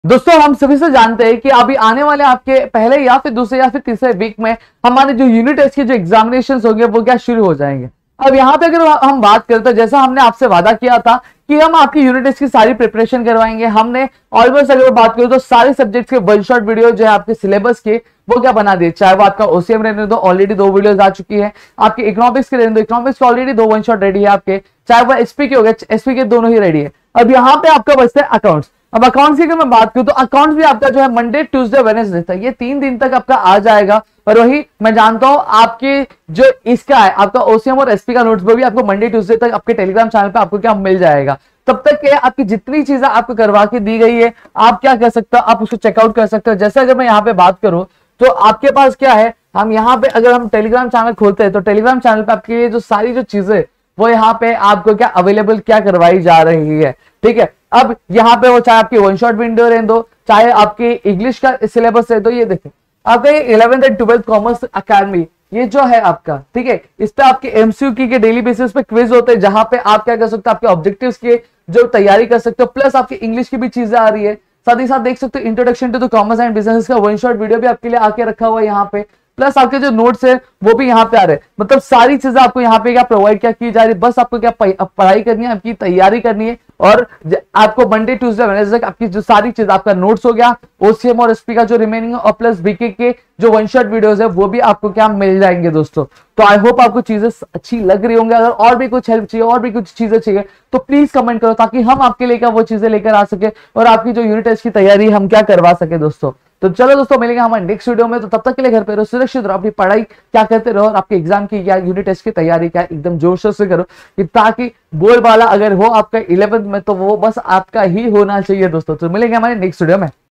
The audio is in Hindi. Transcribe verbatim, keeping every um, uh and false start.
दोस्तों हम सभी से जानते हैं कि अभी आने वाले आपके पहले या फिर दूसरे या फिर तीसरे वीक में हमारे जो यूनिट टेस्ट के जो एग्जामिनेशन होंगे वो क्या शुरू हो जाएंगे। अब यहाँ पे अगर हम बात करें तो जैसा हमने आपसे वादा किया था कि हम आपकी यूनिट टेस्ट की सारी प्रिपरेशन करवाएंगे, हमने ऑलमोस्ट अगर बात करें तो सारे सब्जेक्ट्स के वन शॉट वीडियो जो है आपके सिलेबस के वो क्या बना दिए। चाहे वो आपका ओसीएम रहने दो, ऑलरेडी दो वीडियोस आ चुकी है। आपके इकोनॉमिक्स के रहने दो, इकोनॉमिक्स के ऑलरेडी दो वन शॉट रेडी है आपके। चाहे वो एसपी के हो गए, एसपी के दोनों ही रेडी है। अब यहाँ पे आपका बचता है अकाउंट्स। अब अकाउंट्स की अगर मैं बात करूं तो अकाउंट्स भी आपका जो है मंडे ट्यूसडे वेडनेसडे तक, ये तीन दिन तक आपका आ जाएगा। और वही मैं जानता हूं आपके जो इसका है आपका ओसीएम और एसपी का नोट्स वो भी आपको मंडे ट्यूसडे तक आपके टेलीग्राम चैनल पे आपको क्या मिल जाएगा। तब तक के आपकी जितनी चीजें आपको करवा के दी गई है आप क्या कर सकते हो, आप उसको चेकआउट कर सकते हो। जैसे अगर मैं यहाँ पे बात करूं तो आपके पास क्या है, हम यहाँ पे अगर हम टेलीग्राम चैनल खोलते हैं तो टेलीग्राम चैनल पे आपके लिए जो सारी जो चीजें वो यहाँ पे आपको क्या अवेलेबल क्या करवाई जा रही है। ठीक है, अब यहाँ पे वो चाहे आपकी वन शॉट विंडो रहने दो, चाहे आपकी इंग्लिश का सिलेबस है, तो ये देखें आपका ये eleventh and twelfth commerce academy ये जो है आपका, ठीक है, इस पे आपके एमसीक्यू के डेली बेसिस पे क्विज होते हैं जहां पे आप क्या कर सकते हो, आपके ऑब्जेक्टिव्स की जो तैयारी कर सकते हो, प्लस आपकी इंग्लिश की भी चीजें आ रही है। साथ ही साथ देख सकते हो introduction to the commerce and business का वन शॉट वीडियो भी आपके लिए आके रखा हुआ है यहाँ पे, प्लस आपके जो नोट्स है वो भी यहाँ पे आ रहे हैं। मतलब सारी चीजें आपको यहाँ पे क्या प्रोवाइड क्या की जा रही है, बस आपको क्या पढ़ाई करनी है, आपकी तैयारी करनी है। और आपको मंडे ट्यूसडे वेडनेसडे तक आपकी जो सारी चीज, आपका नोट्स हो गया, ओसीएम और एसपी का जो रिमेनिंग और प्लस बीके के जो वन शॉट वीडियोस है वो भी आपको क्या मिल जाएंगे दोस्तों। तो आई होप आपको चीजें अच्छी लग रही होंगी। अगर और भी कुछ हेल्प चाहिए, और भी कुछ चीजें चाहिए तो प्लीज कमेंट करो ताकि हम आपके लिए क्या वो चीजें लेकर आ सके और आपकी जो यूनिट टेस्ट की तैयारी हम क्या करवा सके दोस्तों। तो चलो दोस्तों मिलेंगे हमारे नेक्स्ट वीडियो में। तो तब तक के लिए घर पे रहो, सुरक्षित रहो, अपनी पढ़ाई क्या करते रहो और आपके एग्जाम की या यूनिट टेस्ट की तैयारी क्या एकदम जोर शोर से करो कि ताकि बोल वाला अगर हो आपका इलेवेंथ में तो वो बस आपका ही होना चाहिए दोस्तों। तो मिलेंगे हमारे नेक्स्ट वीडियो में।